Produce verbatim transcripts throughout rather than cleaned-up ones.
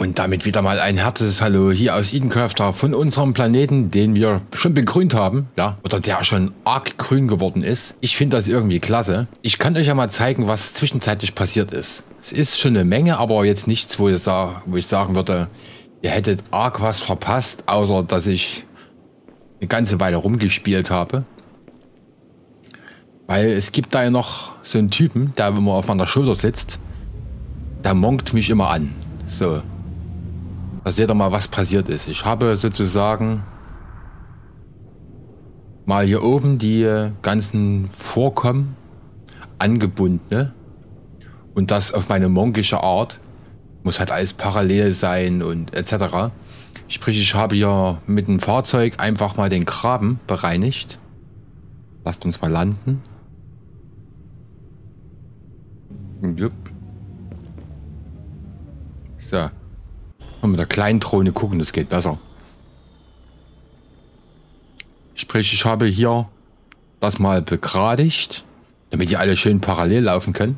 Und damit wieder mal ein herzliches Hallo hier aus Edencrafter von unserem Planeten, den wir schon begrünt haben, ja, oder der schon arg grün geworden ist. Ich finde das irgendwie klasse. Ich kann euch ja mal zeigen, was zwischenzeitlich passiert ist. Es ist schon eine Menge, aber jetzt nichts, wo ich, sag, wo ich sagen würde, ihr hättet arg was verpasst, außer dass ich eine ganze Weile rumgespielt habe. Weil es gibt da ja noch so einen Typen, der immer auf meiner Schulter sitzt, der monkt mich immer an. So. Da seht ihr mal, was passiert ist. Ich habe sozusagen mal hier oben die ganzen Vorkommen angebunden, ne? Und das auf meine monkische Art. Muss halt alles parallel sein und et cetera. Sprich, ich habe hier mit dem Fahrzeug einfach mal den Graben bereinigt. Lasst uns mal landen. Jupp. So. Und mit der kleinen Drohne gucken, das geht besser. Sprich, ich habe hier das mal begradigt, damit die alle schön parallel laufen können.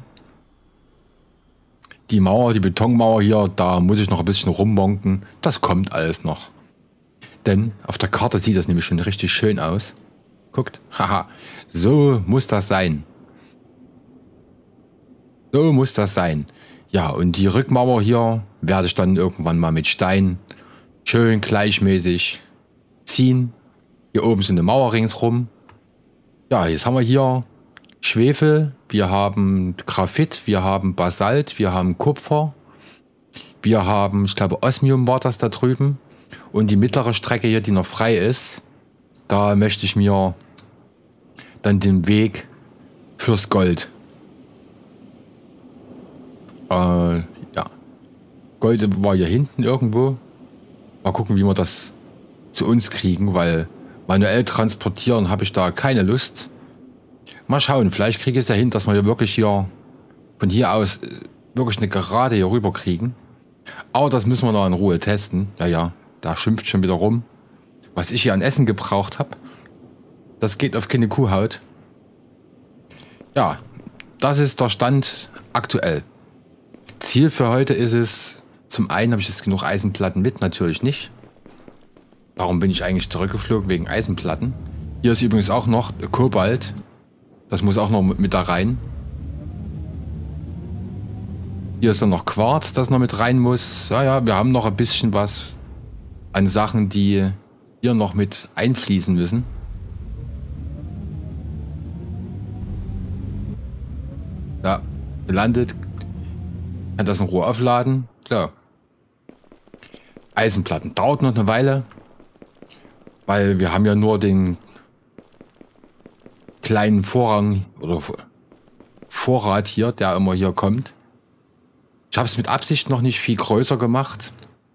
Die Mauer, die Betonmauer hier, da muss ich noch ein bisschen rummonken. Das kommt alles noch. Denn auf der Karte sieht das nämlich schon richtig schön aus. Guckt, haha, so muss das sein. So muss das sein. Ja, und die Rückmauer hier werde ich dann irgendwann mal mit Stein schön gleichmäßig ziehen. Hier oben sind eine Mauer ringsrum. Ja, jetzt haben wir hier Schwefel, wir haben Graphit, wir haben Basalt, wir haben Kupfer. Wir haben, ich glaube, Osmium war das da drüben. Und die mittlere Strecke hier, die noch frei ist, da möchte ich mir dann den Weg fürs Gold. Äh, ja. Gold war hier hinten irgendwo. Mal gucken, wie wir das zu uns kriegen, weil manuell transportieren habe ich da keine Lust. Mal schauen, vielleicht kriege ich es ja hin, dass wir hier wirklich hier von hier aus wirklich eine Gerade hier rüber kriegen. Aber das müssen wir noch in Ruhe testen. Ja, ja, da schimpft schon wieder rum. Was ich hier an Essen gebraucht habe, das geht auf keine Kuhhaut. Ja, das ist der Stand aktuell. Ziel für heute ist es, zum einen habe ich jetzt genug Eisenplatten mit, natürlich nicht. Warum bin ich eigentlich zurückgeflogen? Wegen Eisenplatten. Hier ist übrigens auch noch Kobalt. Das muss auch noch mit da rein. Hier ist dann noch Quarz, das noch mit rein muss. Ja, ja, wir haben noch ein bisschen was an Sachen, die hier noch mit einfließen müssen. Ja, gelandet. Kann das in Ruhe aufladen. Klar. Eisenplatten. Dauert noch eine Weile. Weil wir haben ja nur den kleinen Vorrang oder Vorrat hier, der immer hier kommt. Ich habe es mit Absicht noch nicht viel größer gemacht.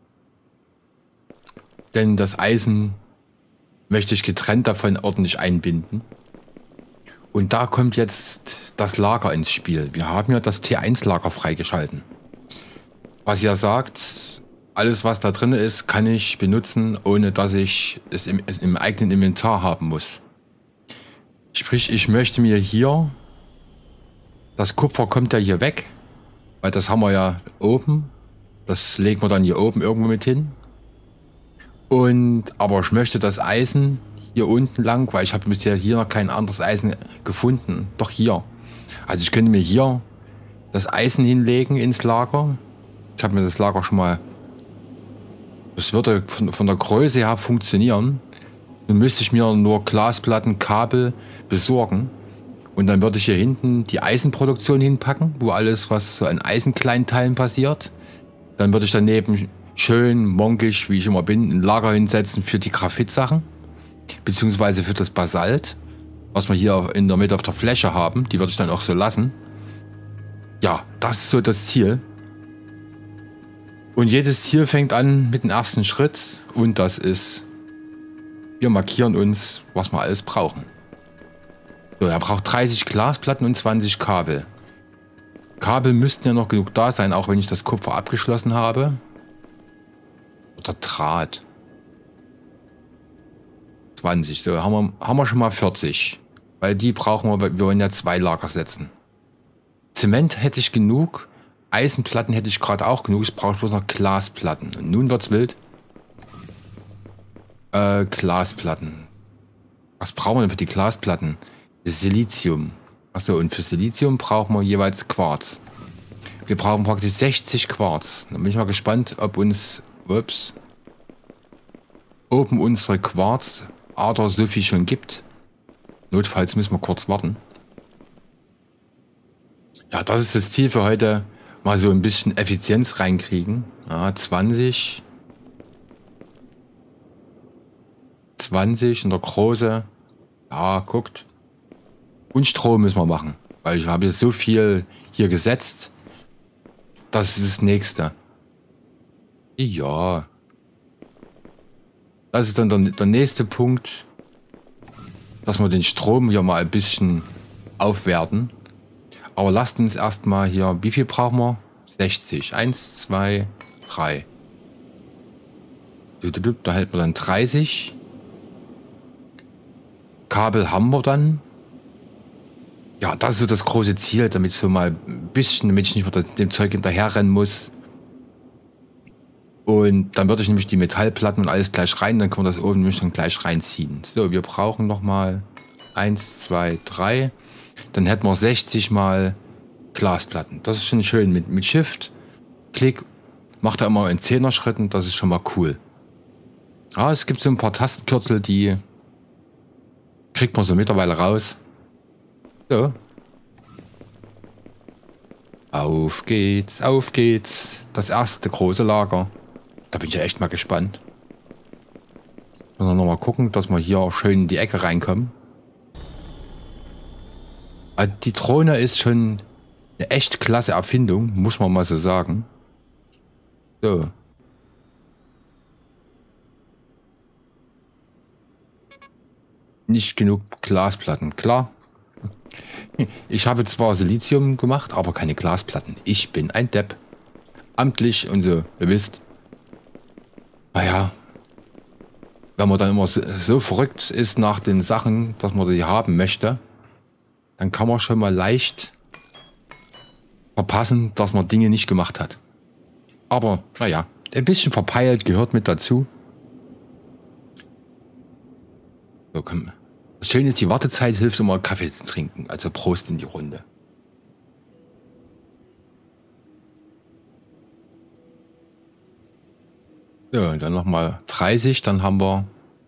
Denn das Eisen möchte ich getrennt davon ordentlich einbinden. Und da kommt jetzt das Lager ins Spiel. Wir haben ja das T eins Lager freigeschalten. Was ja sagt, alles was da drin ist, kann ich benutzen, ohne dass ich es im, es im eigenen Inventar haben muss. Sprich, ich möchte mir hier, das Kupfer kommt ja hier weg, weil das haben wir ja oben. Das legen wir dann hier oben irgendwo mit hin. Und, aber ich möchte das Eisen hier unten lang, weil ich habe bisher hier noch kein anderes Eisen gefunden. Doch hier. Also ich könnte mir hier das Eisen hinlegen ins Lager. Ich habe mir das Lager schon mal... Das würde von, von der Größe her funktionieren. Nun müsste ich mir nur Glasplatten, Kabel besorgen. Und dann würde ich hier hinten die Eisenproduktion hinpacken, wo alles, was so an Eisenkleinteilen passiert. Dann würde ich daneben schön monkisch, wie ich immer bin, ein Lager hinsetzen für die Graphit-Sachen. Beziehungsweise für das Basalt, was wir hier in der Mitte auf der Fläche haben. Die würde ich dann auch so lassen. Ja, das ist so das Ziel. Und jedes Ziel fängt an mit dem ersten Schritt. Und das ist, wir markieren uns, was wir alles brauchen. So, er braucht dreißig Glasplatten und zwanzig Kabel. Kabel müssten ja noch genug da sein, auch wenn ich das Kupfer abgeschlossen habe. Oder Draht. zwanzig, so haben wir, haben wir schon mal vierzig. Weil die brauchen wir, wir wollen ja zwei Lager setzen. Zement hätte ich genug, Eisenplatten hätte ich gerade auch genug. Ich brauche bloß noch Glasplatten. Und nun wird's wild. Äh, Glasplatten. Was brauchen wir denn für die Glasplatten? Silizium. Achso, und für Silizium brauchen wir jeweils Quarz. Wir brauchen praktisch sechzig Quarz. Da bin ich mal gespannt, ob uns, ups, oben unsere Quarzader so viel schon gibt. Notfalls müssen wir kurz warten. Ja, das ist das Ziel für heute. Mal so ein bisschen Effizienz reinkriegen. Ja, zwanzig. zwanzig und der große. Ja, guckt. Und Strom müssen wir machen. Weil ich habe jetzt so viel hier gesetzt. Das ist das nächste. Ja. Das ist dann der, der nächste Punkt. Dass wir den Strom hier mal ein bisschen aufwerten. Aber lasst uns erstmal hier, wie viel brauchen wir? sechzig. eins, zwei, drei. Da hält man dann dreißig. Kabel haben wir dann. Ja, das ist so das große Ziel, damit so mal ein bisschen, damit ich nicht mehr dem Zeug hinterher rennen muss. Und dann würde ich nämlich die Metallplatten und alles gleich rein, dann können wir das oben nämlich dann gleich reinziehen. So, wir brauchen nochmal eins, zwei, drei. Dann hätten wir sechzig mal Glasplatten. Das ist schon schön. Mit, mit Shift, Klick, macht er immer in zehner Schritten. Das ist schon mal cool. Ah, es gibt so ein paar Tastenkürzel, die kriegt man so mittlerweile raus. So. Auf geht's, auf geht's. Das erste große Lager. Da bin ich ja echt mal gespannt. Und dann nochmal gucken, dass wir hier schön in die Ecke reinkommen. Also die Drohne ist schon eine echt klasse Erfindung, muss man mal so sagen. So. Nicht genug Glasplatten, klar. Ich habe zwar Silizium gemacht, aber keine Glasplatten. Ich bin ein Depp. Amtlich und so, ihr wisst. Naja, wenn man dann immer so, so verrückt ist nach den Sachen, dass man die haben möchte, dann kann man schon mal leicht verpassen, dass man Dinge nicht gemacht hat. Aber, naja, ein bisschen verpeilt gehört mit dazu. So, komm. Das Schöne ist, die Wartezeit hilft immer, Kaffee zu trinken. Also Prost in die Runde. So, und dann nochmal dreißig, dann haben wir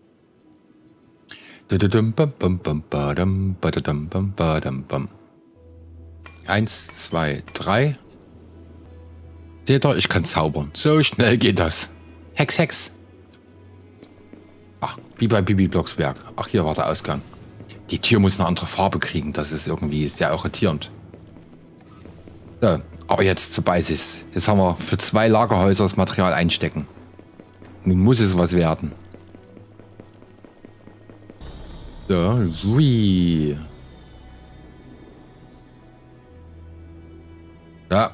eins, zwei, drei. Seht ihr, ich kann zaubern. So schnell geht das. Hex, Hex. Ach, wie bei Bibi Blocksberg. Ach, hier war der Ausgang. Die Tür muss eine andere Farbe kriegen. Das ist irgendwie sehr irritierend. So, aber jetzt zur Basis. Jetzt haben wir für zwei Lagerhäuser das Material einstecken. Nun muss es was werden. So, wie. Ja.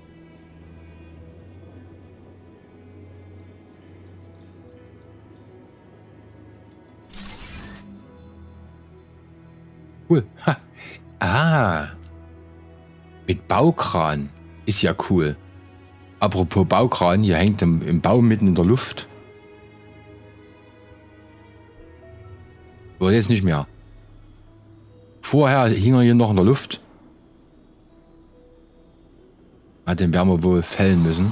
Cool. Ha. Ah. Mit Baukran. Ist ja cool. Apropos Baukran, hier hängt im, im Baum mitten in der Luft. Oder jetzt nicht mehr. Vorher hing er hier noch in der Luft. Ah, den werden wir wohl fällen müssen.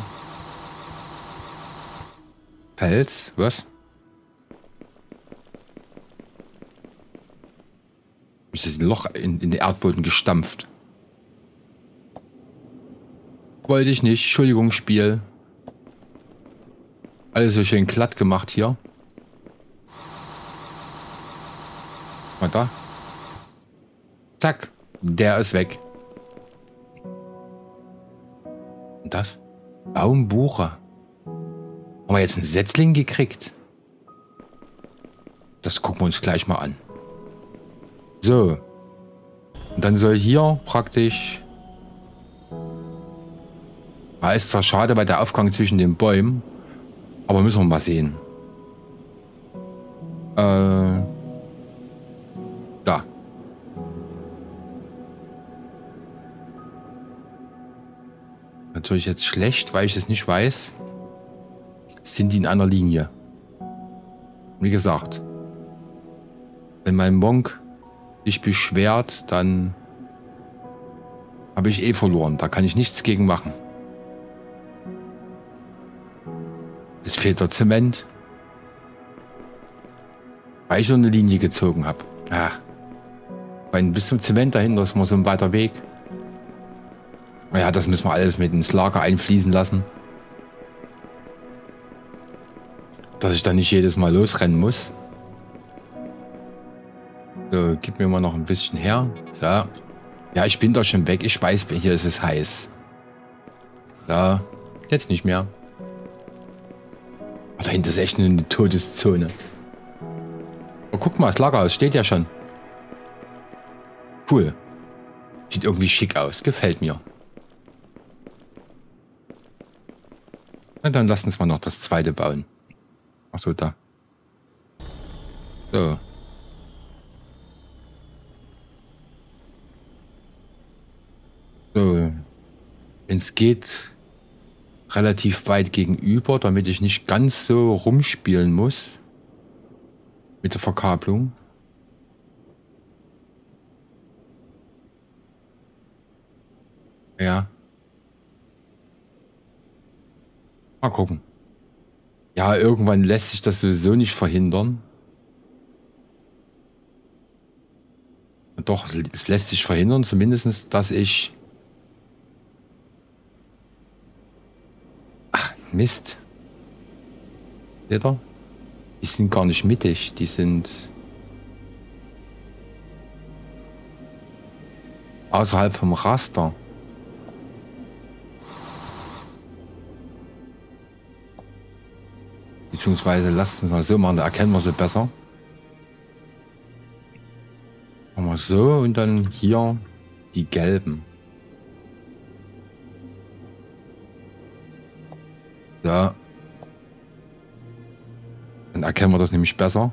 Fels? Was? Ist das ein Loch in, in den Erdboden gestampft? Wollte ich nicht. Entschuldigung, Spiel. Alles so schön glatt gemacht hier. Mal da. Zack. Der ist weg. Und das? Baumbuche. Haben wir jetzt einen Setzling gekriegt? Das gucken wir uns gleich mal an. So. Und dann soll hier praktisch... Ja, ist zwar schade, weil der Aufgang zwischen den Bäumen, aber müssen wir mal sehen. Äh, da. Natürlich jetzt schlecht, weil ich es nicht weiß. Sind die in einer Linie? Wie gesagt, wenn mein Monk sich beschwert, dann habe ich eh verloren. Da kann ich nichts gegen machen. Es fehlt der Zement. Weil ich so eine Linie gezogen habe. Ja. Weil bis zum Zement dahinter ist mal so ein weiter Weg. Naja, das müssen wir alles mit ins Lager einfließen lassen. Dass ich dann nicht jedes Mal losrennen muss. So, gib mir mal noch ein bisschen her. So. Ja, ich bin doch schon weg. Ich weiß, hier ist es heiß. So, jetzt nicht mehr. Oh, dahinter ist echt eine Todeszone. Oh, guck mal, das Lagerhaus steht ja schon. Cool. Sieht irgendwie schick aus. Gefällt mir. Na, dann lass uns mal noch das zweite bauen. Achso, da. So. So. Wenn es geht, relativ weit gegenüber, damit ich nicht ganz so rumspielen muss. Mit der Verkabelung. Ja. Mal gucken. Ja, irgendwann lässt sich das sowieso nicht verhindern. Doch, es lässt sich verhindern, zumindest, dass ich... Ach, Mist. Seht ihr? Die sind gar nicht mittig, die sind... außerhalb vom Raster. Beziehungsweise lasst uns mal so machen, da erkennen wir sie besser. Machen wir so und dann hier die gelben. Ja. Dann erkennen wir das nämlich besser.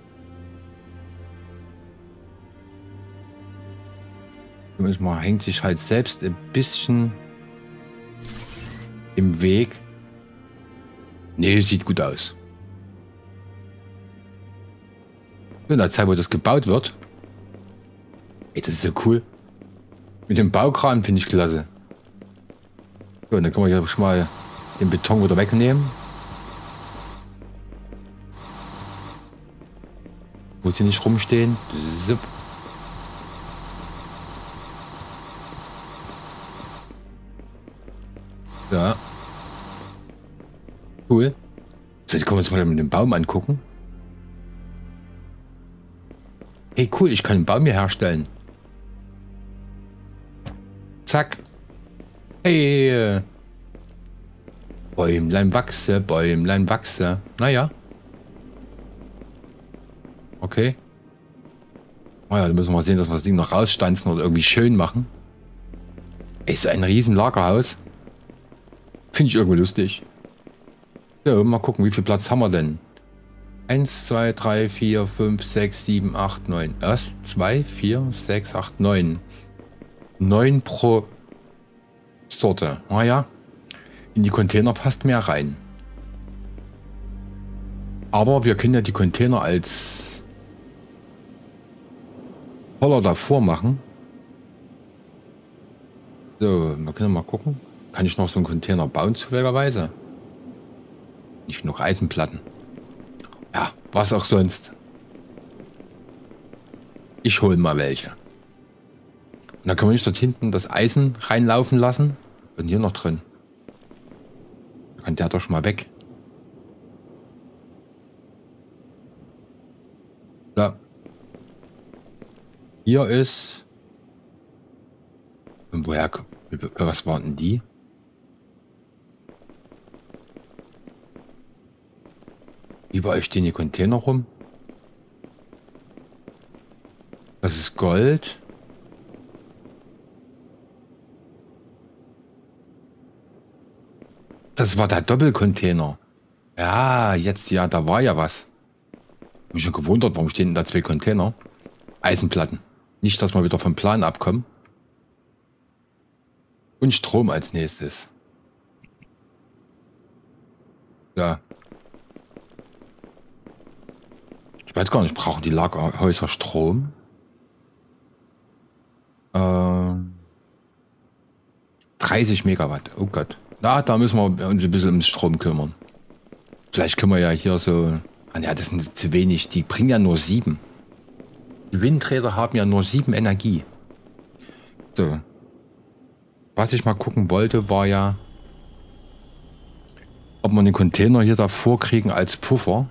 Manchmal hängt sich halt selbst ein bisschen im Weg. Nee, sieht gut aus. In der Zeit, wo das gebaut wird. Ey, das ist so cool. Mit dem Baukran finde ich klasse. So, dann können wir hier schon mal den Beton wieder wegnehmen. Muss hier nicht rumstehen. Zip. Ja. Cool. So, jetzt können wir uns mal mit dem Baum angucken. Hey, cool, ich kann einen Baum hier herstellen. Zack. Hey. Bäumlein wachse, Bäumlein wachse. Naja. Okay. Naja, dann müssen wir mal sehen, dass wir das Ding noch rausstanzen oder irgendwie schön machen. Ey, so ein riesen Lagerhaus. Finde ich irgendwie lustig. So, mal gucken, wie viel Platz haben wir denn? eins, zwei, drei, vier, fünf, sechs, sieben, acht, neun. Was? zwei, vier, sechs, acht, neun. neun pro Sorte. Naja, in die Container passt mehr rein. Aber wir können ja die Container als voller davor machen. So, wir können mal gucken. Kann ich noch so einen Container bauen, zufälligerweise? Nicht genug Eisenplatten. Ja, was auch sonst. Ich hole mal welche. Und dann können wir nicht dort hinten das Eisen reinlaufen lassen. Und hier noch drin. Da kann der doch schon mal weg. So. Hier ist... Und woher... Was waren denn die? Überall stehen die Container rum. Das ist Gold. Das war der Doppelcontainer. Ja, jetzt ja, da war ja was. Ich bin schon gewundert, warum stehen da zwei Container? Eisenplatten. Nicht, dass wir wieder vom Plan abkommen. Und Strom als nächstes. Ja. Ich weiß gar nicht, brauchen die Lagerhäuser Strom? Ähm, dreißig Megawatt. Oh Gott. Na, da müssen wir uns ein bisschen ums Strom kümmern. Vielleicht können wir ja hier so... Ah ja, das sind zu wenig. Die bringen ja nur sieben. Die Windräder haben ja nur sieben Energie. So. Was ich mal gucken wollte, war ja, ob wir den Container hier davor kriegen als Puffer.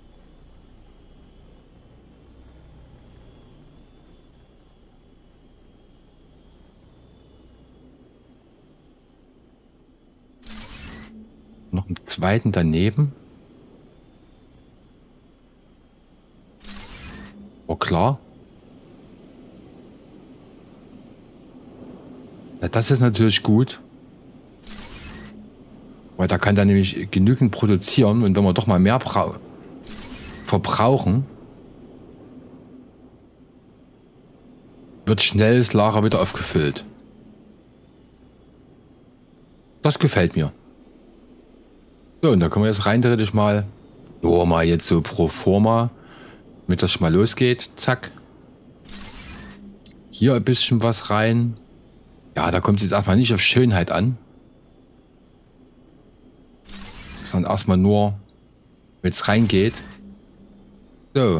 Noch einen zweiten daneben. Oh klar. Ja, das ist natürlich gut. Weil da kann der nämlich genügend produzieren und wenn wir doch mal mehr verbrauchen, wird schnell das Lager wieder aufgefüllt. Das gefällt mir. So, und da können wir jetzt rein theoretisch mal, nur mal jetzt so pro forma, damit das schon mal losgeht. Zack. Hier ein bisschen was rein. Ja, da kommt es jetzt erstmal nicht auf Schönheit an. Sondern erstmal nur, wenn es reingeht. So.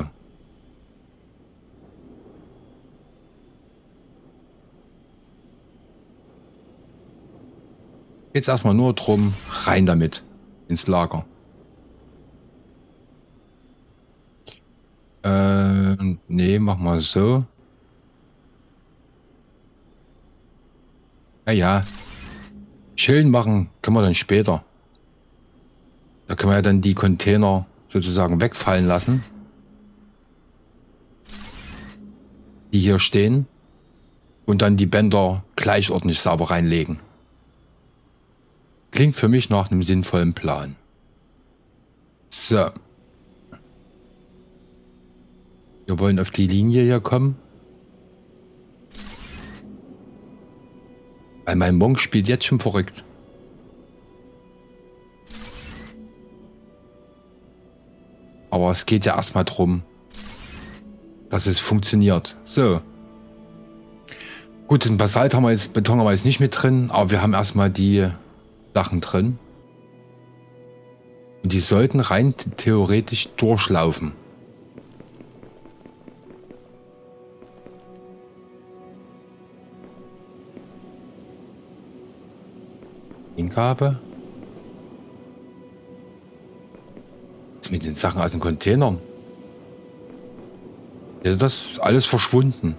Jetzt erstmal nur drum, rein damit ins Lager. Äh, nee, mach mal so. Ja, ja. Schön machen können wir dann später. Da können wir ja dann die Container sozusagen wegfallen lassen, die hier stehen, und dann die Bänder gleich ordentlich sauber reinlegen. Klingt für mich nach einem sinnvollen Plan. So. Wir wollen auf die Linie hier kommen. Weil mein Monk spielt jetzt schon verrückt. Aber es geht ja erstmal drum, dass es funktioniert. So. Gut, den Basalt haben wir jetzt, Beton haben wir jetzt nicht mit drin, aber wir haben erstmal die Sachen drin. Und die sollten rein theoretisch durchlaufen. Hingabe. Jetzt mit den Sachen aus den Containern. Ja, das ist alles verschwunden.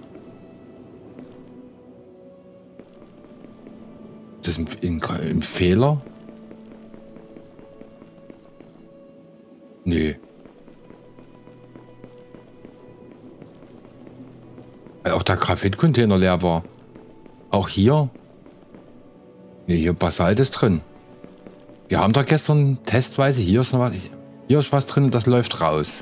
Das ist ein, ein, ein Fehler? Nö. Weil auch der Graphit-Container leer war. Auch hier. Nee, hier Basalt ist drin. Wir haben da gestern testweise, hier ist noch was, hier ist was drin und das läuft raus.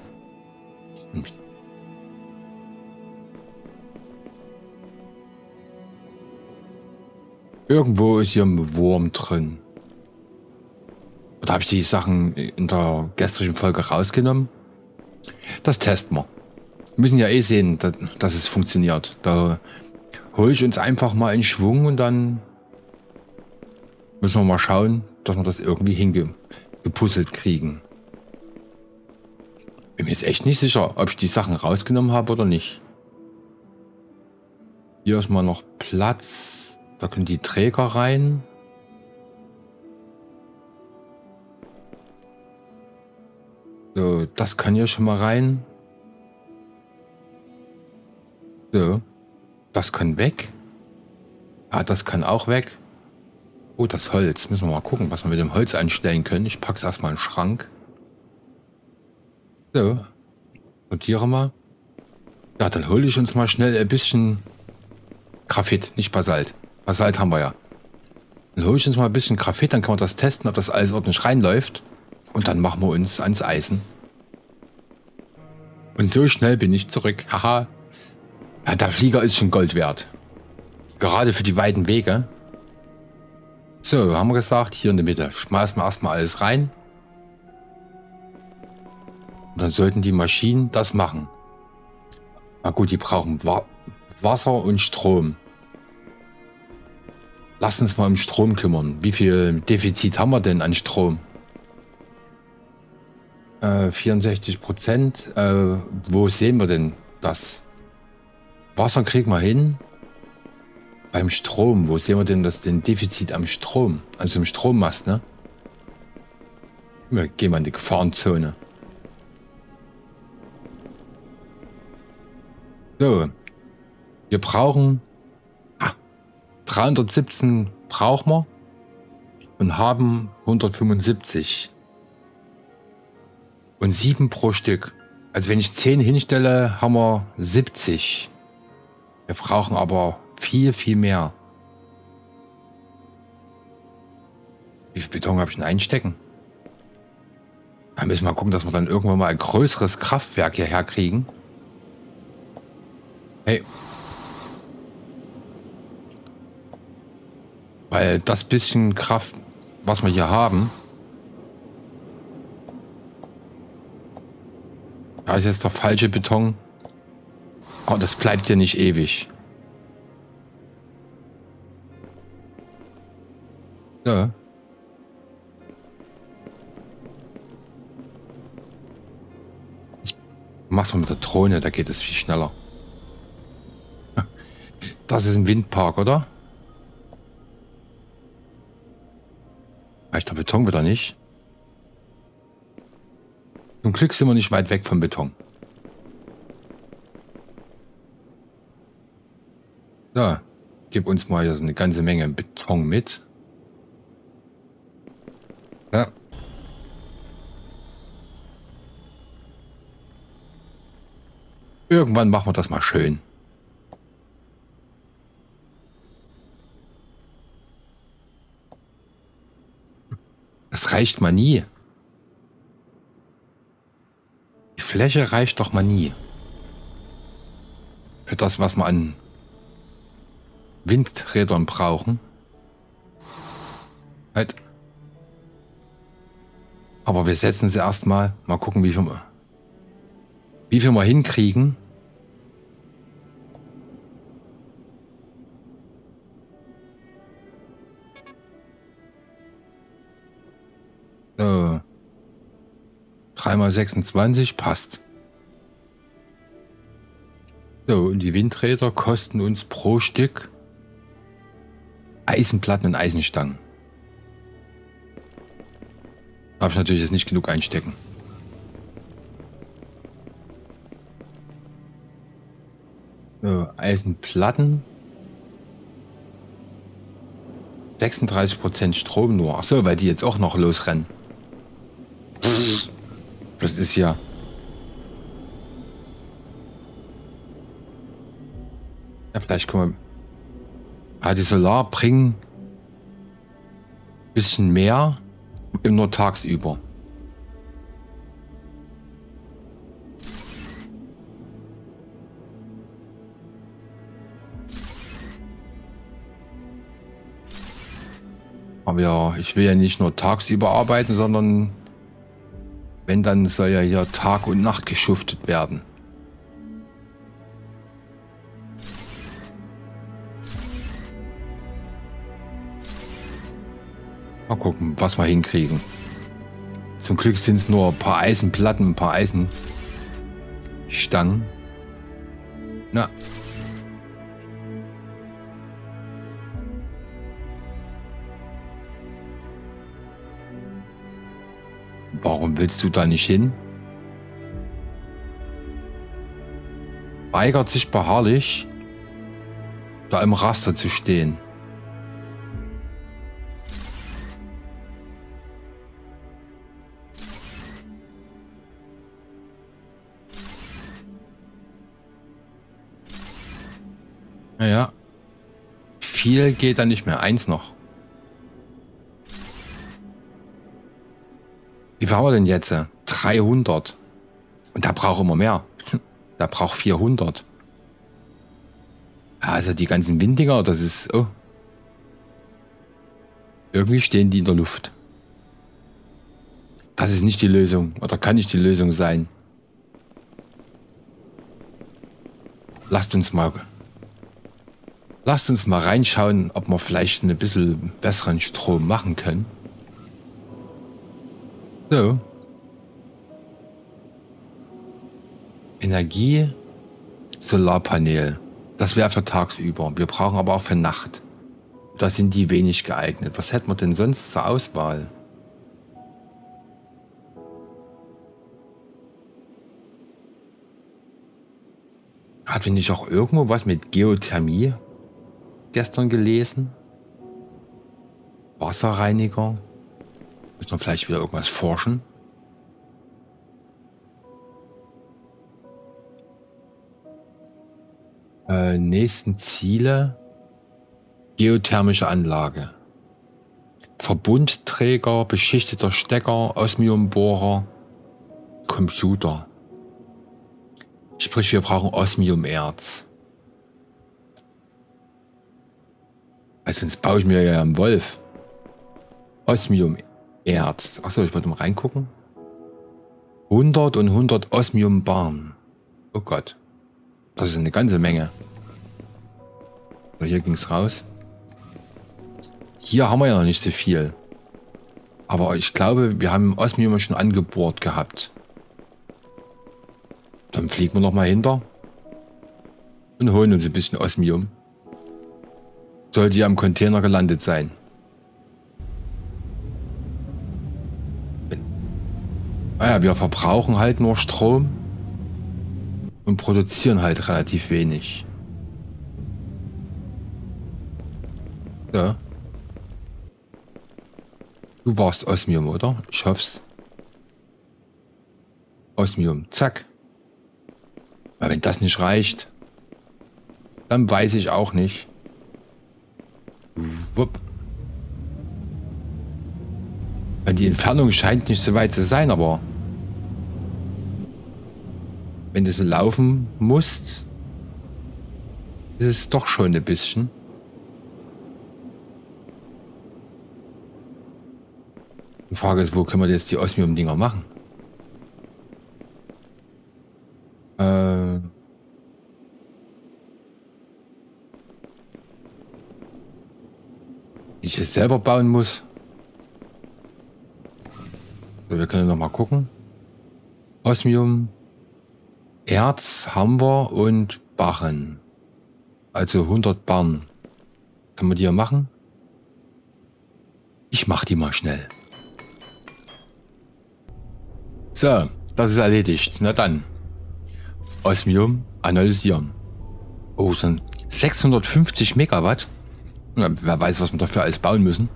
Irgendwo ist hier ein Wurm drin. Oder habe ich die Sachen in der gestrigen Folge rausgenommen? Das testen wir. Wir müssen ja eh sehen, dass, dass es funktioniert. Da hole ich uns einfach mal in Schwung und dann müssen wir mal schauen, dass wir das irgendwie hingepuzzelt kriegen. Bin mir jetzt echt nicht sicher, ob ich die Sachen rausgenommen habe oder nicht. Hier ist mal noch Platz. Da können die Träger rein. So, das kann hier schon mal rein. So, das kann weg. Ja, das kann auch weg. Oh, das Holz. Müssen wir mal gucken, was wir mit dem Holz anstellen können. Ich packe es erstmal in den Schrank. So, sortiere mal. Ja, dann hole ich uns mal schnell ein bisschen Graphit, nicht Basalt. Basalt haben wir ja. Dann hole ich uns mal ein bisschen Graphit, dann kann man das testen, ob das alles ordentlich reinläuft. Und dann machen wir uns ans Eisen. Und so schnell bin ich zurück. Haha. Ja, der Flieger ist schon Gold wert. Gerade für die weiten Wege. So, haben wir gesagt, hier in der Mitte. Schmeißen wir erstmal alles rein. Und dann sollten die Maschinen das machen. Na gut, die brauchen Wa Wasser und Strom. Lass uns mal um Strom kümmern. Wie viel Defizit haben wir denn an Strom? Äh, vierundsechzig Prozent. Äh, wo sehen wir denn das? Wasser kriegen wir hin. Beim Strom, wo sehen wir denn das den Defizit am Strom? Also im Strommast, ne? Wir gehen mal in die Gefahrenzone. So. Wir brauchen ah, dreihundertsiebzehn brauchen wir und haben hundertfünfundsiebzig. Und sieben pro Stück. Also wenn ich zehn hinstelle, haben wir siebzig. Wir brauchen aber viel, viel mehr. Wie viel Beton habe ich denn einstecken? Da müssen wir mal gucken, dass wir dann irgendwann mal ein größeres Kraftwerk hierher kriegen. Hey. Weil das bisschen Kraft, was wir hier haben, da ist jetzt der falsche Beton. Aber das bleibt ja nicht ewig. Ja. Mach's mal mit der Drohne, da geht es viel schneller. Das ist ein Windpark, oder? Reicht der Beton wieder nicht? Zum Glück sind wir nicht weit weg vom Beton. So, gib uns mal hier so eine ganze Menge Beton mit. Ja. Irgendwann machen wir das mal schön. Das reicht mal nie. Die Fläche reicht doch mal nie. Für das, was wir an Windrädern brauchen. Halt. Aber wir setzen sie erstmal. Mal gucken, wie viel wir, wie viel wir hinkriegen. So. drei mal sechsundzwanzig passt. So, und die Windräder kosten uns pro Stück Eisenplatten und Eisenstangen. Darf ich natürlich jetzt nicht genug einstecken. So, Eisenplatten. sechsunddreißig Prozent Strom nur. Ach so, weil die jetzt auch noch losrennen. Das ist ja... Ja, vielleicht können wir... Ah, die Solar bringen ein bisschen mehr, nur tagsüber. Aber ja, ich will ja nicht nur tagsüber arbeiten, sondern wenn, dann soll ja hier Tag und Nacht geschuftet werden. Mal gucken, was wir hinkriegen. Zum Glück sind es nur ein paar Eisenplatten, ein paar Eisenstangen. Na. Warum willst du da nicht hin? Weigert sich beharrlich, da im Raster zu stehen. Naja, viel geht da nicht mehr. Eins noch. Wie war wir denn jetzt? dreihundert. Und da braucht immer mehr. Da braucht vierhundert. Also die ganzen Winddinger, das ist... Oh. Irgendwie stehen die in der Luft. Das ist nicht die Lösung. Oder kann nicht die Lösung sein. lasst uns mal, lasst uns mal reinschauen, ob wir vielleicht ein bisschen besseren Strom machen können. So. Energie, Solarpanel. Das wäre für tagsüber. Wir brauchen aber auch für Nacht. Da sind die wenig geeignet. Was hätten wir denn sonst zur Auswahl? Hat wir nicht auch irgendwo was mit Geothermie gestern gelesen? Wasserreiniger? Müssen wir vielleicht wieder irgendwas forschen? Äh, nächsten Ziele. Geothermische Anlage. Verbundträger, beschichteter Stecker, Osmiumbohrer, Computer. Sprich, wir brauchen Osmiumerz. Also sonst baue ich mir ja einen Wolf. Osmiumerz. Achso, ich wollte mal reingucken. hundert und hundert Osmiumbarren. Oh Gott. Das ist eine ganze Menge. So, hier ging es raus. Hier haben wir ja noch nicht so viel. Aber ich glaube, wir haben Osmium schon angebohrt gehabt. Dann fliegen wir noch mal hinter und holen uns ein bisschen Osmium. Sollte ja am Container gelandet sein. Naja, wir verbrauchen halt nur Strom und produzieren halt relativ wenig. So. Du warst Osmium, oder? Ich hoff's. Osmium, zack. Aber wenn das nicht reicht, dann weiß ich auch nicht. Wupp. Die Entfernung scheint nicht so weit zu sein, aber wenn du so laufen musst, ist es doch schon ein bisschen. Die Frage ist, wo können wir jetzt die Osmium-Dinger machen? Äh... Ich es selber bauen muss. So, wir können noch mal gucken. Osmium, Erz haben wir und Barren. Also hundert Barren. Können wir die ja machen? Ich mach die mal schnell. So, das ist erledigt. Na dann. Osmium analysieren. Oh, sind sechshundertfünfzig Megawatt. Na, wer weiß, was wir dafür alles bauen müssen.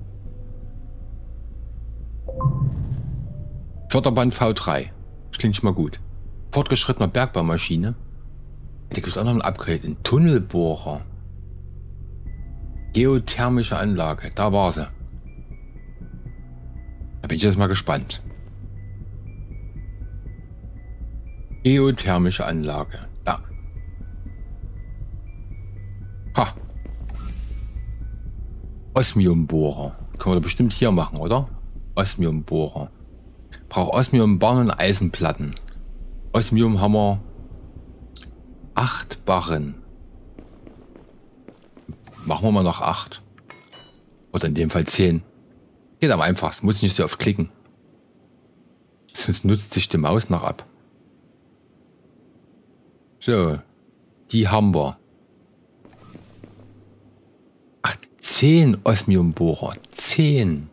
Förderband V drei. Das klingt schon mal gut. Fortgeschrittener Bergbaumaschine. Da gibt es auch noch ein Upgrade. Ein Tunnelbohrer. Geothermische Anlage. Da war sie. Da bin ich jetzt mal gespannt. Geothermische Anlage. Da. Ha. Osmiumbohrer. Können wir da bestimmt hier machen, oder? Osmiumbohrer. Braucht Osmiumbarren und Eisenplatten. Osmium haben wir acht Barren. Machen wir mal noch acht. Oder in dem Fall zehn. Geht am einfachsten. Muss nicht so oft klicken. Sonst nutzt sich die Maus noch ab. So. Die haben wir. Ach, zehn Osmiumbohrer. zehn.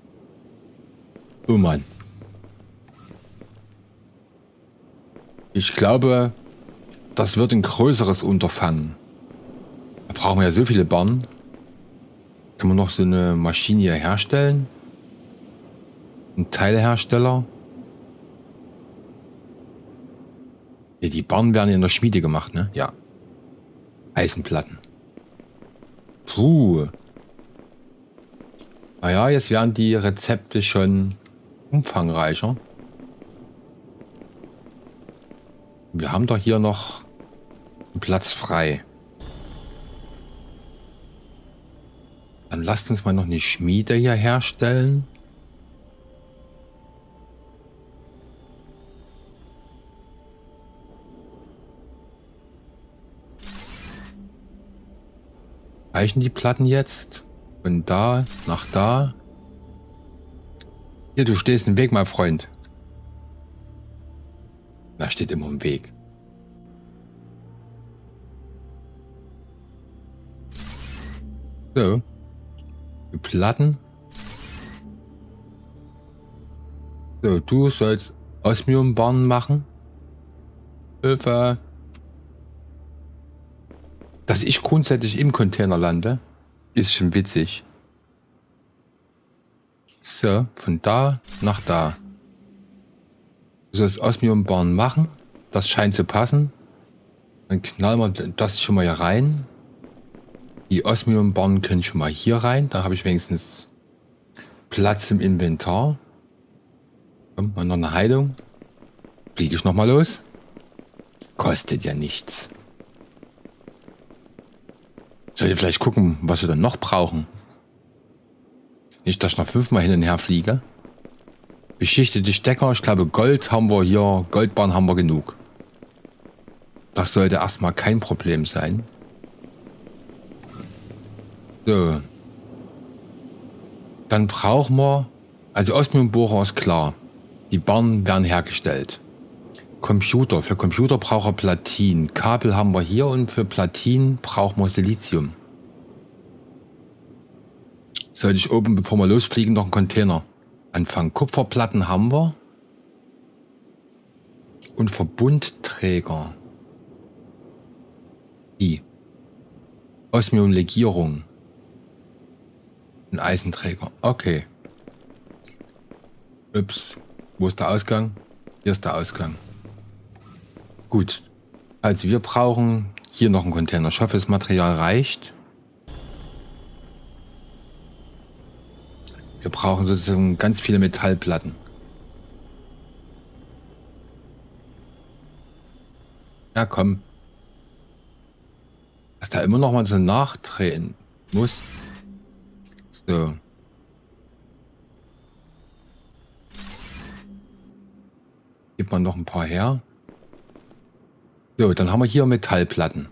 Oh Mann. Ich glaube, das wird ein größeres Unterfangen. Da brauchen wir ja so viele Barren. Können wir noch so eine Maschine hier herstellen? Ein Teilehersteller? Ja, die Barren werden in der Schmiede gemacht, ne? Ja. Eisenplatten. Puh. Naja, jetzt werden die Rezepte schon umfangreicher. Wir haben doch hier noch einen Platz frei. Dann lasst uns mal noch eine Schmiede hier herstellen. Reichen die Platten jetzt? Von da nach da. Hier, du stehst im Weg, mein Freund. Da steht immer im Weg. So. Die Platten. So, du sollst Osmiumbahnen machen. Hilfe. Dass ich grundsätzlich im Container lande, ist schon witzig. So, von da nach da. Du sollst Osmiumbahnen machen. Das scheint zu passen. Dann knallen wir das schon mal hier rein. Die Osmiumbahnen können schon mal hier rein. Da habe ich wenigstens Platz im Inventar. Kommt mal noch eine Heilung. Fliege ich nochmal los. Kostet ja nichts. Soll ich vielleicht gucken, was wir dann noch brauchen? Nicht, dass ich noch fünfmal hin und her fliege. Beschichtete Stecker, ich glaube Gold haben wir hier, Goldbahn haben wir genug. Das sollte erstmal kein Problem sein. So. Dann brauchen wir, also Osmiumbohrer ist klar. Die Bahnen werden hergestellt. Computer, für Computer brauchen wir Platinen. Kabel haben wir hier und für Platinen brauchen wir Silizium. Sollte ich oben, bevor wir losfliegen, noch einen Container anfangen. Kupferplatten haben wir. Und Verbundträger. Die. Osmiumlegierung. Ein Eisenträger. Okay. Ups. Wo ist der Ausgang? Hier ist der Ausgang. Gut. Also wir brauchen hier noch einen Container. Ich hoffe, das Material reicht. Wir brauchen sozusagen ganz viele Metallplatten. Ja, komm. Dass da immer noch mal so nachdrehen muss. So. Gibt man noch ein paar her. So, dann haben wir hier Metallplatten.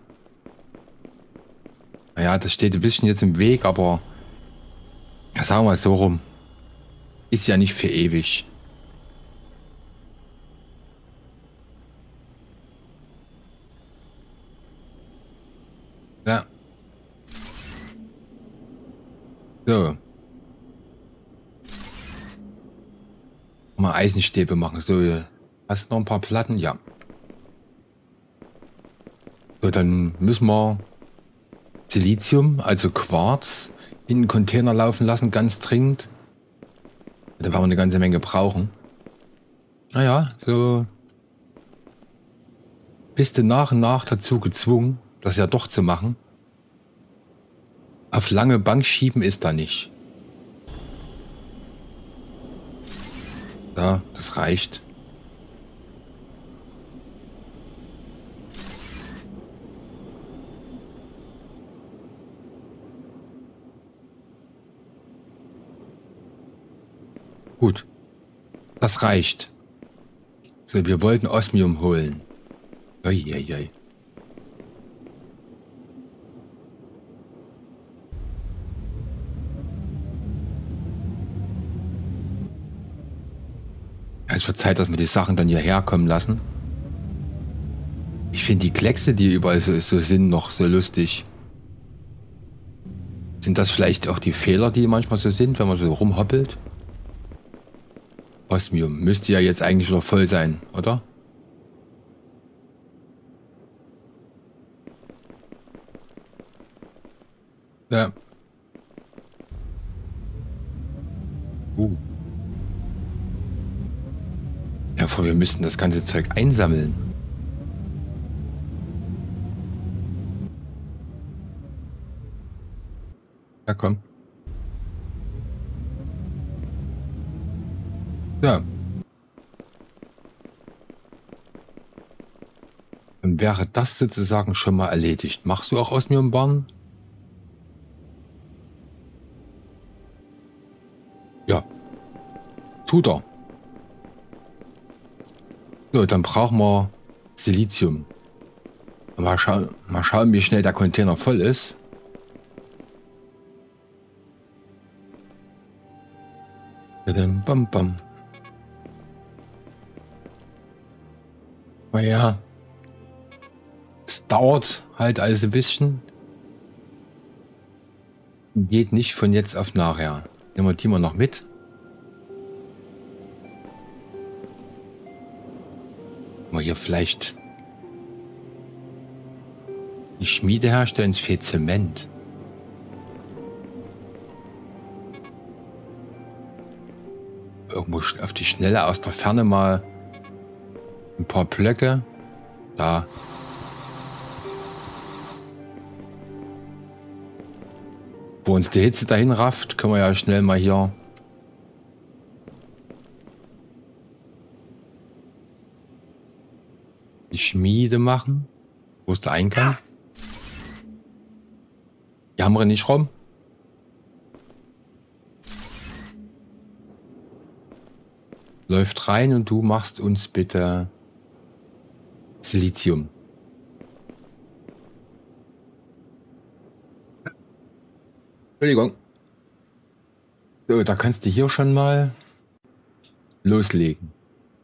Naja, das steht ein bisschen jetzt im Weg, aber ja, sagen wir so rum. Ist ja nicht für ewig. Ja. So. Mal Eisenstäbe machen. So, hast du noch ein paar Platten? Ja. So, dann müssen wir Silizium, also Quarz, in den Container laufen lassen, ganz dringend. Da werden wir eine ganze Menge brauchen. Naja, so bist du nach und nach dazu gezwungen, das ja doch zu machen. Auf lange Bank schieben ist da nicht. Ja, das reicht. Gut, das reicht. So, wir wollten Osmium holen. Uiuiui. Es wird Zeit, dass wir die Sachen dann hierher kommen lassen. Ich finde die Kleckse, die überall so, so sind, noch so lustig. Sind das vielleicht auch die Fehler, die manchmal so sind, wenn man so rumhoppelt? Osmium müsste ja jetzt eigentlich wieder voll sein, oder? Ja. Uh. Ja, vor wir müssen das ganze Zeug einsammeln. Ja, komm. Ja. Dann wäre das sozusagen schon mal erledigt. Machst du auch Osmiumbahnen? Ja. Tut er. So, dann brauchen wir Silizium. Mal schauen, mal schauen, wie schnell der Container voll ist. Bam, bam, bam. Naja, es dauert halt alles ein bisschen. Geht nicht von jetzt auf nachher. Nehmen wir die mal noch mit. Mal hier vielleicht die Schmiede herstellen für Zement. Irgendwo auf die Schnelle aus der Ferne mal ein paar Blöcke. Da. Wo uns die Hitze dahin rafft, können wir ja schnell mal hier die Schmiede machen. Wo ist der Eingang? Die haben wir nicht rum. Läuft rein und du machst uns bitte Silizium. Entschuldigung. So, da kannst du hier schon mal loslegen.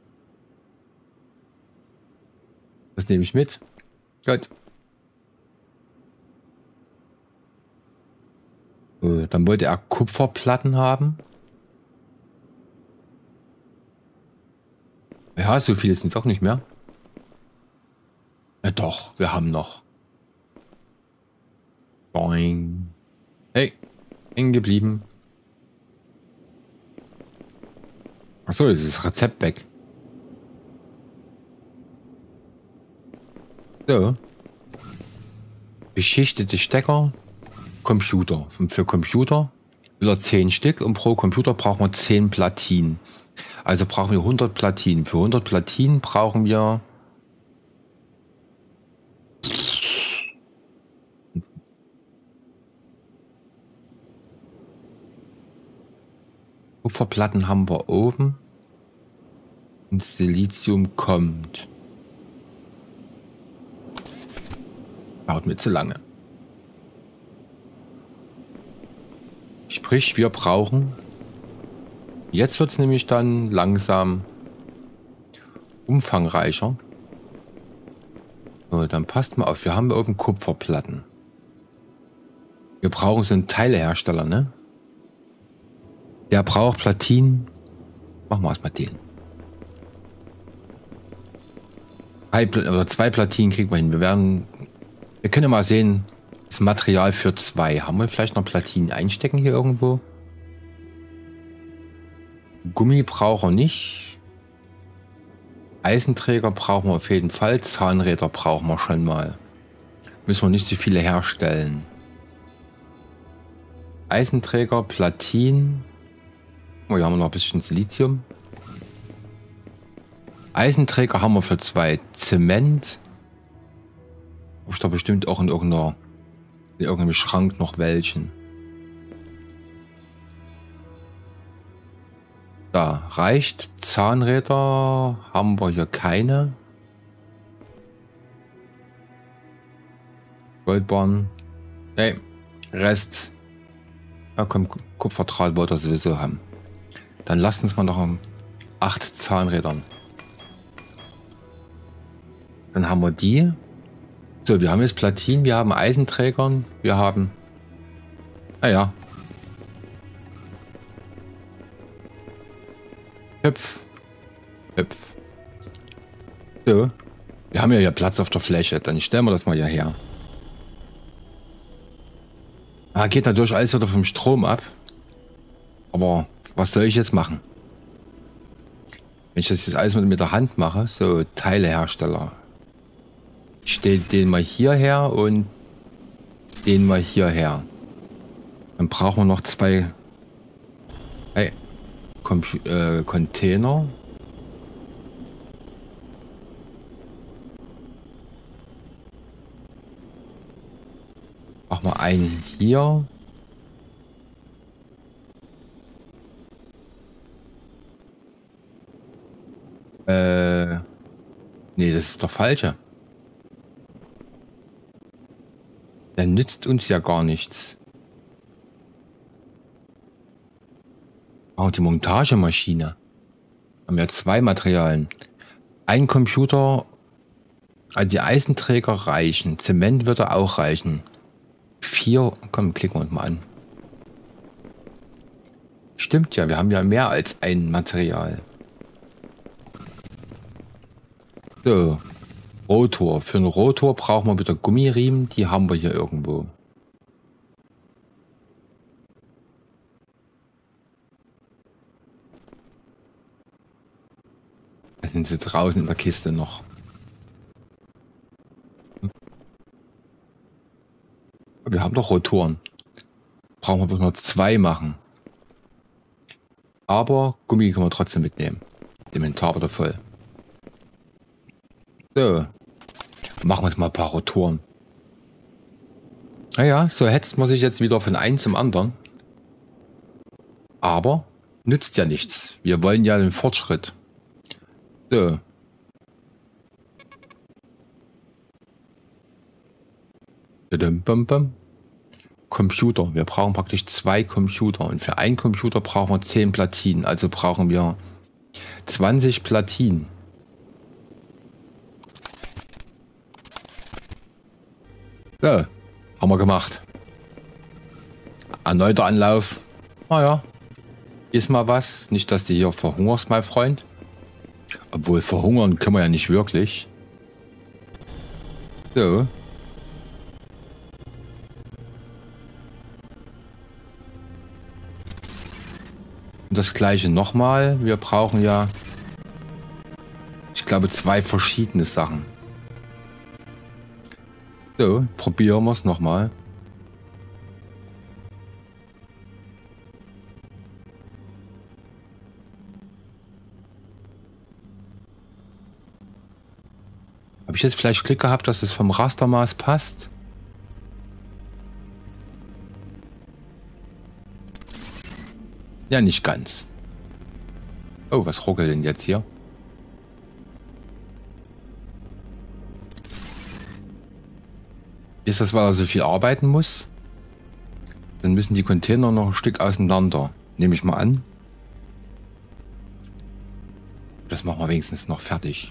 Das nehme ich mit. Gut. So, dann wollte er Kupferplatten haben. Ja, so viele sind es auch nicht mehr. Ja doch, wir haben noch. Boing. Hey, hängen geblieben. Achso, jetzt ist das Rezept weg. So. Beschichtete Stecker. Computer. Und für Computer wieder zehn Stück und pro Computer brauchen wir zehn Platinen. Also brauchen wir hundert Platinen. Für hundert Platinen brauchen wir Kupferplatten haben wir oben und Silizium kommt. Dauert mir zu lange. Sprich, wir brauchen. Jetzt wird es nämlich dann langsam umfangreicher. So, dann passt mal auf, wir haben oben Kupferplatten. Wir brauchen so einen Teilehersteller, ne? Der braucht Platinen. Machen wir erstmal den. Drei, oder zwei Platinen kriegen wir hin. Wir werden. Wir können mal sehen, das Material für zwei. Haben wir vielleicht noch Platinen einstecken hier irgendwo? Gummi brauchen wir nicht. Eisenträger brauchen wir auf jeden Fall. Zahnräder brauchen wir schon mal. Müssen wir nicht so viele herstellen. Eisenträger, Platinen. Oh, hier haben wir noch ein bisschen Silizium. Eisenträger haben wir für zwei. Zement. Ich da bestimmt auch in irgendeiner, in irgendeinem Schrank noch welchen. Da reicht. Zahnräder haben wir hier keine. Goldbahn. Hey, Rest. Ja komm, Kupferdraht wollte er sowieso haben. Dann lasst uns mal noch um acht Zahnrädern. Dann haben wir die. So, wir haben jetzt Platinen, wir haben Eisenträgern, wir haben. Naja. Hüpf. Hüpf. So. Wir haben ja hier Platz auf der Fläche. Dann stellen wir das mal hier her. Ah, geht natürlich alles wieder vom Strom ab. Aber was soll ich jetzt machen? Wenn ich das jetzt alles mit der Hand mache, so Teilehersteller. Ich stelle den mal hierher und den mal hierher. Dann brauchen wir noch zwei hey, Compu äh, Container. Machen wir einen hier. Äh, nee, das ist der falsche. Der nützt uns ja gar nichts. Machen brauchen die Montagemaschine. Haben ja zwei Materialien. Ein Computer, also die Eisenträger reichen. Zement würde auch reichen. Vier, komm, klicken wir uns mal an. Stimmt ja, wir haben ja mehr als ein Material. So, Rotor. Für einen Rotor brauchen wir wieder Gummiriemen, die haben wir hier irgendwo. Da sind sie draußen in der Kiste noch. Wir haben doch Rotoren. Brauchen wir bloß noch zwei machen. Aber Gummi können wir trotzdem mitnehmen. Das Inventar wieder voll. So. Machen wir jetzt mal ein paar Rotoren. Naja, so hetzt man sich jetzt wieder von einem zum anderen. Aber nützt ja nichts. Wir wollen ja den Fortschritt. So. Computer. Wir brauchen praktisch zwei Computer. Und für einen Computer brauchen wir zehn Platinen. Also brauchen wir zwanzig Platinen. So. Haben wir gemacht. Erneuter Anlauf. Naja. Ist mal was. Nicht, dass du hier verhungerst, mein Freund. Obwohl verhungern können wir ja nicht wirklich. So. Und das gleiche nochmal. Wir brauchen ja, ich glaube, zwei verschiedene Sachen. So, probieren wir es nochmal. Habe ich jetzt vielleicht Glück gehabt, dass es vom Rastermaß passt? Ja, nicht ganz. Oh, was ruckelt denn jetzt hier? Ist das, weil er so viel arbeiten muss? Dann müssen die Container noch ein Stück auseinander. Nehme ich mal an. Das machen wir wenigstens noch fertig.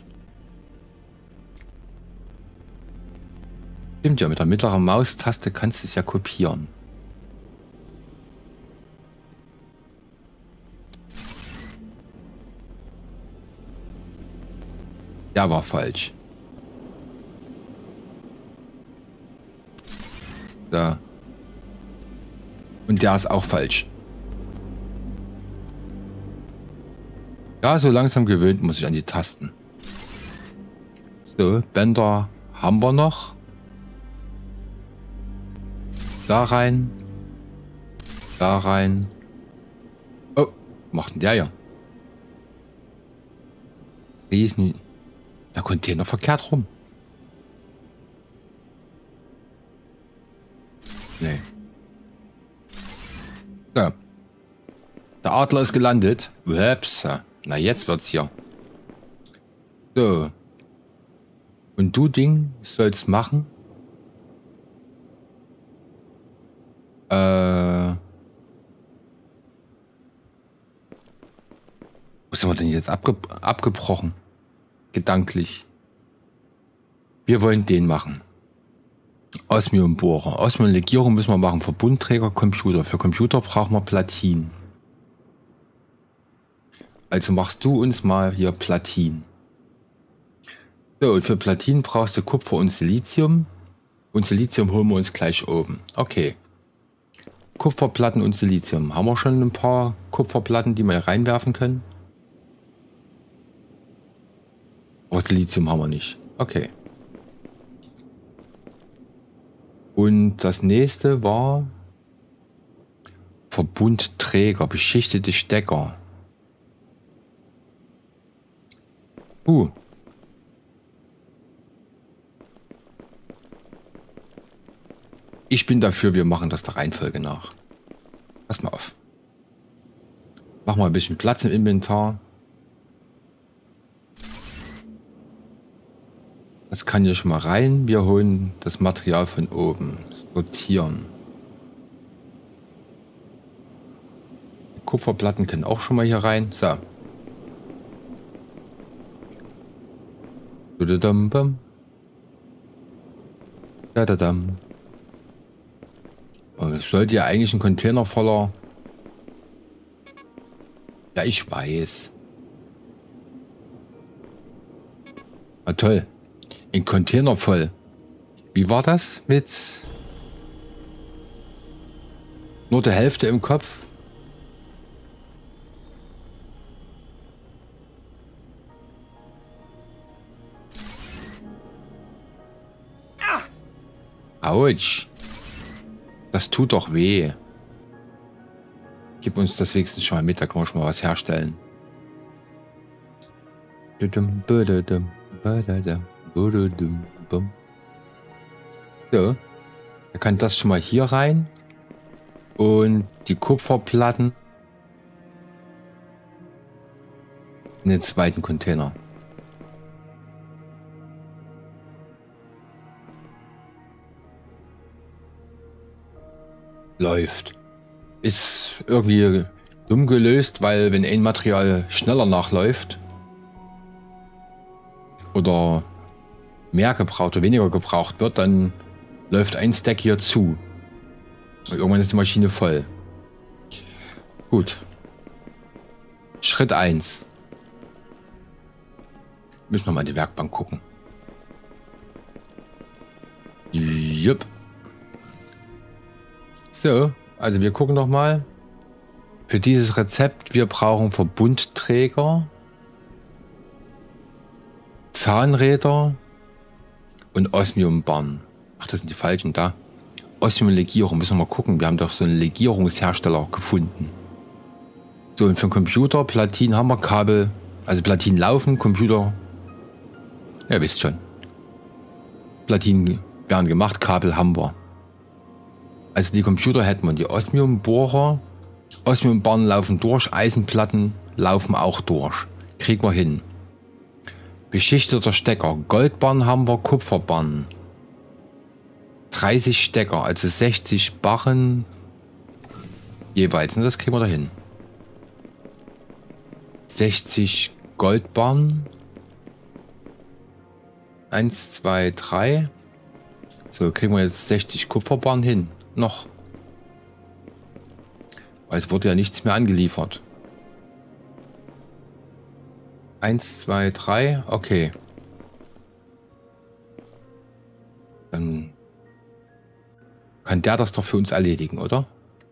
Stimmt ja, mit der mittleren Maustaste kannst du es ja kopieren. Der war falsch. Da. Und der ist auch falsch. Ja, so langsam gewöhnt muss ich an die Tasten. So, Bänder haben wir noch. Da rein. Da rein. Oh, macht denn der ja? Riesen. Der Container verkehrt rum. Nee. So. Der Adler ist gelandet. Ups. Na, jetzt wird's hier. So. Und du, Ding, sollst machen. Äh. Wo sind wir denn jetzt abge abgebrochen? Gedanklich. Wir wollen den machen. Osmionbohrer. Osmionlegierung müssen wir machen. Verbundträger, Computer. Für Computer brauchen wir Platinen. Also machst du uns mal hier Platinen. So, und für Platinen brauchst du Kupfer und Silizium. Und Silizium holen wir uns gleich oben. Okay. Kupferplatten und Silizium. Haben wir schon ein paar Kupferplatten, die wir reinwerfen können? Aber Silizium haben wir nicht. Okay. Und das nächste war Verbundträger, beschichtete Stecker. Uh. Ich bin dafür, wir machen das der Reihenfolge nach. Pass mal auf. Mach mal ein bisschen Platz im Inventar. Das kann hier schon mal rein. Wir holen das Material von oben. Sortieren. Kupferplatten können auch schon mal hier rein. So. Und es sollte ja eigentlich ein Container voller... Ja, ich weiß. Na toll. Ein Container voll. Wie war das mit... Nur der Hälfte im Kopf? Autsch. Das tut doch weh. Gib uns das wenigstens schon mal mit, da können wir schon mal was herstellen. So. Da kann das schon mal hier rein. Und die Kupferplatten in den zweiten Container. Läuft. Ist irgendwie dumm gelöst, weil wenn ein Material schneller nachläuft oder mehr gebraucht oder weniger gebraucht wird, dann läuft ein Stack hier zu. Und irgendwann ist die Maschine voll. Gut. Schritt eins. Müssen wir mal in die Werkbank gucken. Jupp. So, also wir gucken noch mal. Für dieses Rezept, wir brauchen Verbundträger, Zahnräder und Osmiumbarren. Ach, das sind die falschen da. Osmiumlegierung, müssen wir mal gucken. Wir haben doch so einen Legierungshersteller gefunden. So, und für den Computer, Platinen haben wir, Kabel, also Platinen laufen, Computer, ja, wisst schon. Platinen werden gemacht, Kabel haben wir. Also die Computer hätten wir, die Osmiumbohrer, Osmiumbarren laufen durch, Eisenplatten laufen auch durch. Kriegen wir hin. Beschichteter Stecker, Goldbarren haben wir, Kupferbarren. dreißig Stecker, also sechzig Barren jeweils. Und das kriegen wir da hin. sechzig Goldbarren. eins, zwei, drei. So, kriegen wir jetzt sechzig Kupferbarren hin. Noch. Weil es wurde ja nichts mehr angeliefert. eins, zwei, drei. Okay. Dann kann der das doch für uns erledigen, oder?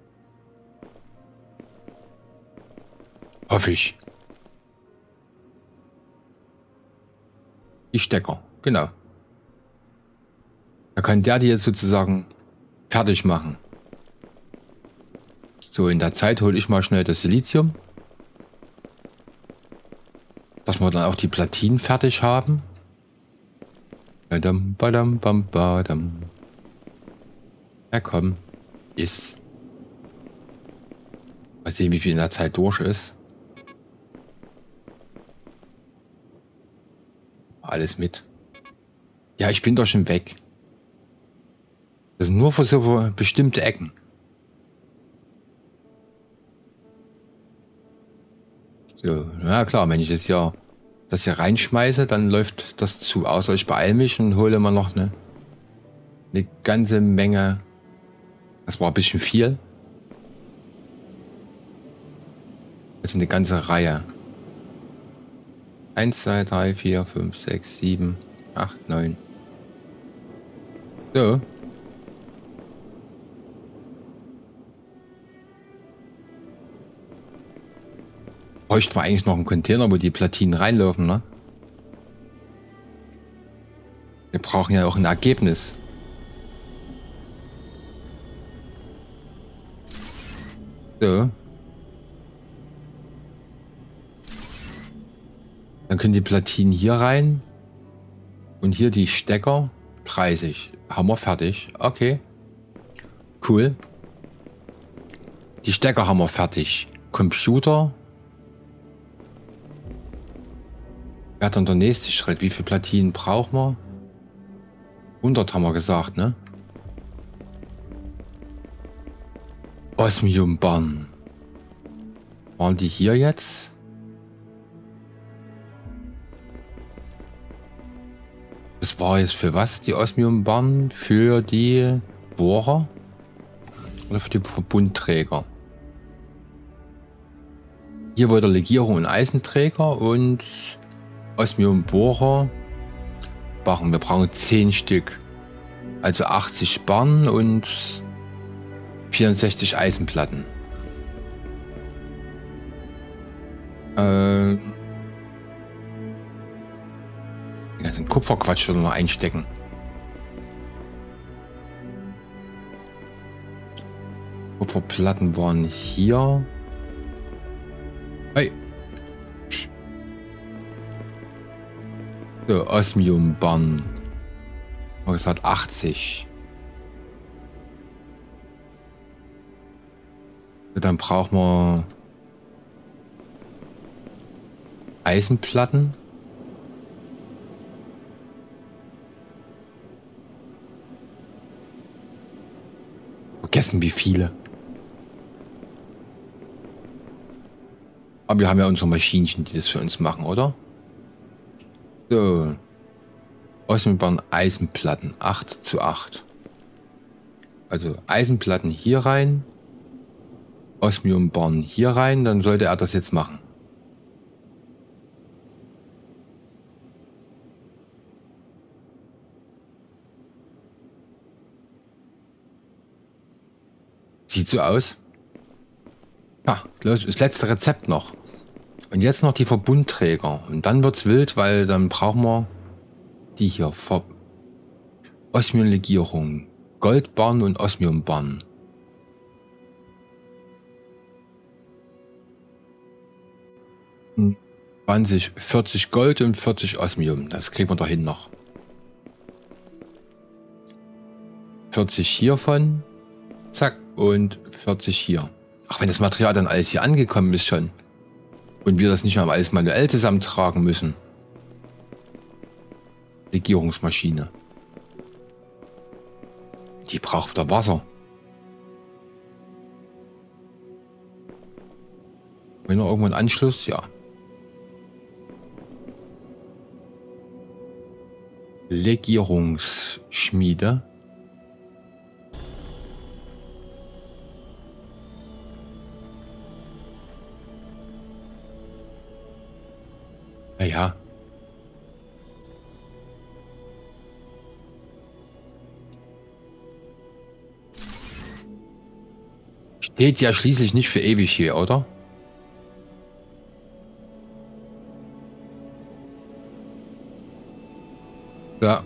Hoffe ich. Die Stecker, genau. Da kann der die jetzt sozusagen fertig machen. So, in der Zeit hole ich mal schnell das Silizium. Dass wir dann auch die Platinen fertig haben. Badam, badam, bam, badam. Ja, komm. Ist. Mal sehen, wie viel in der Zeit durch ist. Alles mit. Ja, ich bin doch schon weg. Das sind nur für so bestimmte Ecken. So, na klar, wenn ich jetzt ja das hier reinschmeiße, dann läuft das zu. Außer ich beeile mich und hole mal noch eine, eine ganze Menge. Das war ein bisschen viel. Also eine ganze Reihe. eins, zwei, drei, vier, fünf, sechs, sieben, acht, neun. So. Bräuchten wir eigentlich noch einen Container, wo die Platinen reinlaufen, ne? Wir brauchen ja auch ein Ergebnis. So. Dann können die Platinen hier rein. Und hier die Stecker. dreißig. Haben wir fertig. Okay. Cool. Die Stecker haben wir fertig. Computer. Wäre dann der nächste Schritt. Wie viele Platinen brauchen wir? hundert haben wir gesagt, ne? Osmiumbarren. Waren die hier jetzt? Das war jetzt für was, die Osmiumbahn? Für die Bohrer? Oder für die Verbundträger? Hier wollte Legierung und Eisenträger und Osmiumbohrer. Barren. Wir brauchen zehn Stück. Also achtzig Barren und vierundsechzig Eisenplatten. Ähm. Den ganzen Kupferquatsch würde noch einstecken. Kupferplatten waren hier. Hey. So, Osmiumbahn. Was hat achtzig? So, dann brauchen wir Eisenplatten. Vergessen wie viele. Aber wir haben ja unsere Maschinchen, die das für uns machen, oder? So. Osmiumbahn Eisenplatten. acht zu acht. Also Eisenplatten hier rein. Osmiumbahn hier rein. Dann sollte er das jetzt machen. Sieht so aus. Ah, das letzte Rezept noch. Und jetzt noch die Verbundträger. Und dann wird's wild, weil dann brauchen wir die hier. Ver Osmiumlegierung. Goldbarren und Osmiumbarren. zwanzig, vierzig Gold und vierzig Osmium. Das kriegen wir dahin noch. vierzig hiervon. Zack. Und vierzig hier. Ach, wenn das Material dann alles hier angekommen ist schon. Und wir das nicht mehr alles manuell zusammentragen müssen. Legierungsmaschine. Die braucht wieder Wasser. Wenn noch irgendwo ein Anschluss? Ja. Legierungsschmiede. Ja. Steht ja schließlich nicht für ewig hier, oder? Ja.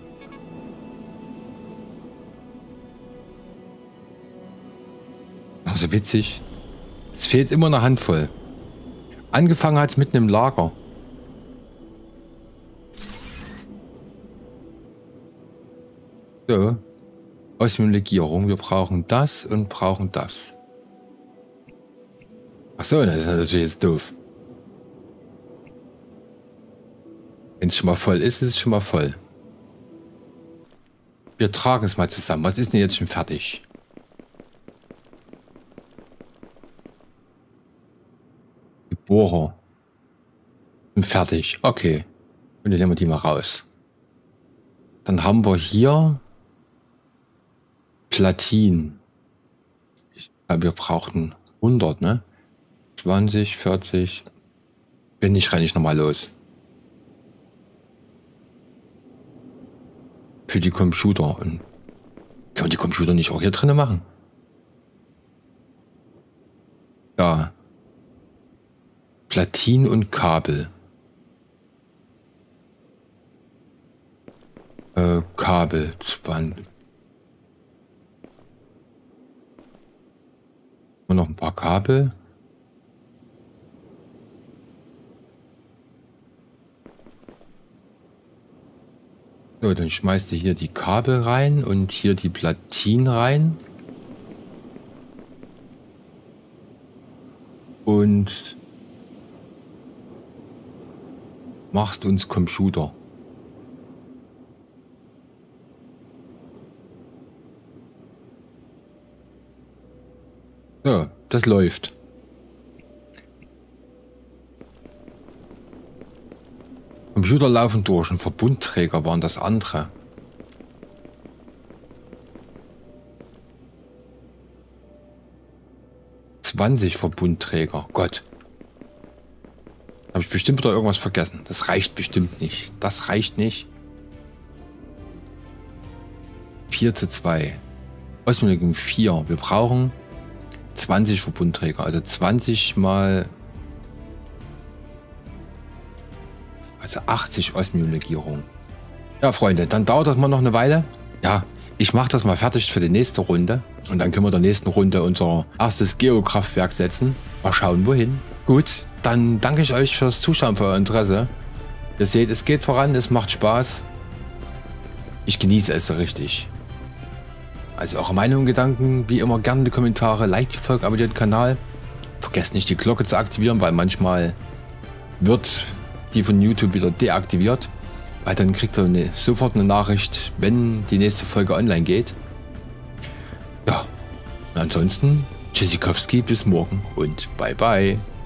Also witzig. Es fehlt immer eine Handvoll. Angefangen hat es mit einem Lager. So. Osmiumlegierung. Wir brauchen das und brauchen das. Achso, das ist natürlich jetzt doof. Wenn es schon mal voll ist, ist es schon mal voll. Wir tragen es mal zusammen. Was ist denn jetzt schon fertig? Die Bohrer. Sind fertig. Okay. Und dann nehmen wir die mal raus. Dann haben wir hier Platin. Ich glaube, wir brauchten hundert, ne? zwanzig, vierzig. Wenn nicht, renne ich nochmal los. Für die Computer. Und können wir die Computer nicht auch hier drinnen machen? Da. Platin und Kabel. Äh, Kabel. zwanzig. Und noch ein paar Kabel. So, dann schmeißt ihr hier die Kabel rein und hier die Platinen rein. Und machst uns Computer. So, das läuft. Computer laufen durch und Verbundträger waren das andere. zwanzig Verbundträger. Gott. Habe ich bestimmt wieder irgendwas vergessen. Das reicht bestimmt nicht. Das reicht nicht. vier zu zwei. Osmiolen vier. Wir brauchen zwanzig Verbundträger. Also zwanzig mal... Also achtzig Osmiolegierung. Ja, Freunde, dann dauert das mal noch eine Weile. Ja, ich mache das mal fertig für die nächste Runde. Und dann können wir in der nächsten Runde unser erstes Geokraftwerk setzen. Mal schauen, wohin. Gut, dann danke ich euch fürs Zuschauen, für euer Interesse. Ihr seht, es geht voran, es macht Spaß. Ich genieße es so richtig. Also eure Meinungen, Gedanken, wie immer gerne in die Kommentare. Like die Folge, abonniert den Kanal. Vergesst nicht die Glocke zu aktivieren, weil manchmal wird die von YouTube wieder deaktiviert. Weil dann kriegt ihr eine, sofort eine Nachricht, wenn die nächste Folge online geht. Ja, und ansonsten Tschüssikowski, bis morgen und bye bye.